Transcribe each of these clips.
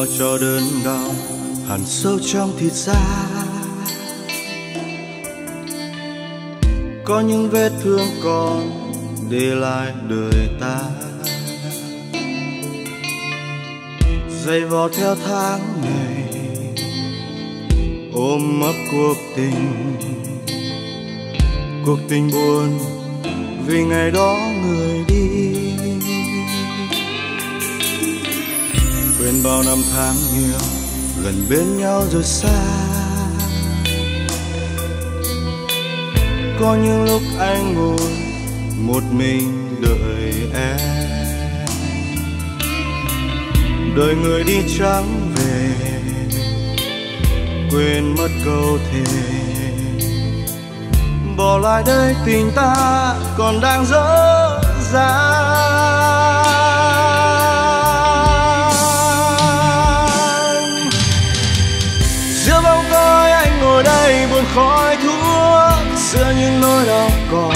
nhau cho đớn đau hằn sâu trong thịt da. Có những vết thương còn để lại đời ta, dày vò theo tháng ngày ôm ấp cuộc tình buồn vì ngày đó người đi. Quên bao năm tháng yêu gần bên nhau rồi xa. Có những lúc anh ngồi một mình đợi em, đợi người đi chẳng về, quên mất câu thề, bỏ lại đây tình ta còn đang dở dang. Giữa bóng tối anh ngồi đây buồn khói thuốc, giữa những nỗi đau còn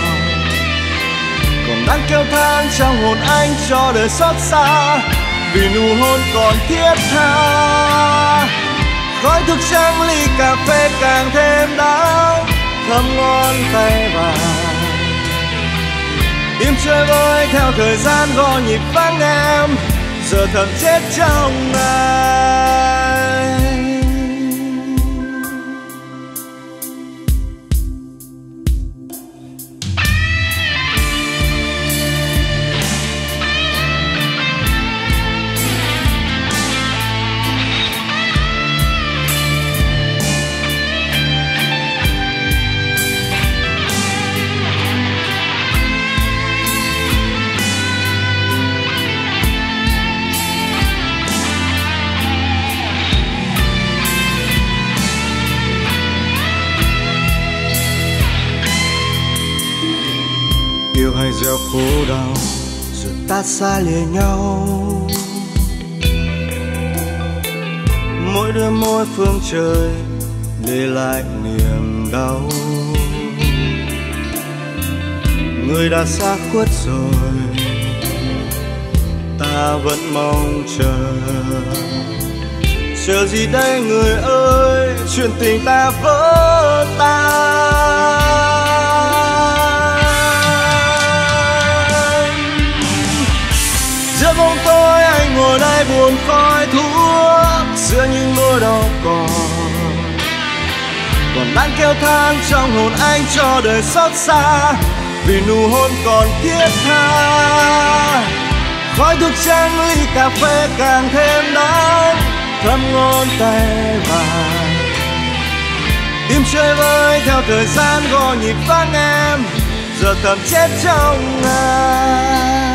đang kêu than trong hồn anh cho đời xót xa, vì nụ hôn còn thiết tha. Khói thuốc trắng ly cà phê càng thêm đắng, thơm ngon tay vàng. Tim chơi vơi theo thời gian gõ nhịp vắng em, giờ thầm chết trong anh. Yêu hay gieo khổ đau rồi ta xa lìa nhau, mỗi đứa mỗi phương trời để lại niềm đau. Người đã xa khuất rồi ta vẫn mong chờ gì đây người ơi, chuyện tình ta vỡ tan. Giữa bóng tối anh ngồi đây buồn khói thuốc, giữa những nỗi đau còn đang kêu than trong hồn anh cho đời xót xa, vì nụ hôn còn thiết tha. Khói thuốc trắng ly cà phê càng thêm đắng, thơm ngon tay vàng. Tim chơi vơi theo thời gian gõ nhịp vắng em, giờ thầm chết trong anh.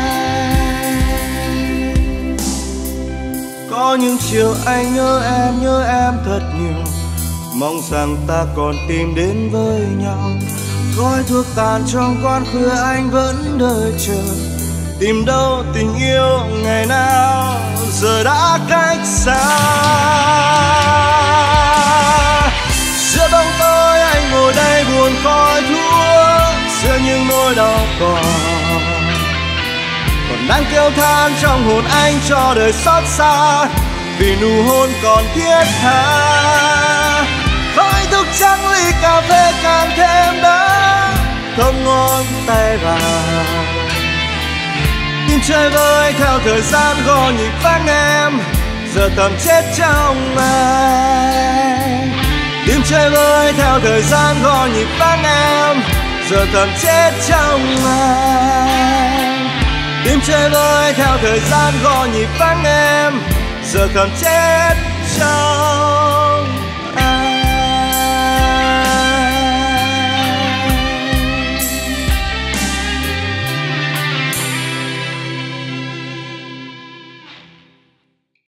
Có những chiều anh nhớ em thật nhiều, mong rằng ta còn tìm đến với nhau. Khói thuốc tàn trong quán khuya anh vẫn đợi chờ, tìm đâu tình yêu ngày nào giờ đã cách xa. Giữa bóng tối anh ngồi đây buồn khói thuốc, giữa những nỗi đau còn đang kêu than trong hồn anh cho đời xót xa, vì nụ hôn còn thiết tha. Khói thuốc trắng ly cà phê càng thêm đắng, thơm ngon tay vàng. Tim chơi vơi theo thời gian gõ nhịp vắng em, giờ thầm chết trong anh. Tim chơi vơi theo thời gian gõ nhịp vắng em, giờ thầm chết trong anh. Tim chơi vơi theo thời gian gõ nhịp vắng em, giờ thầm chết trong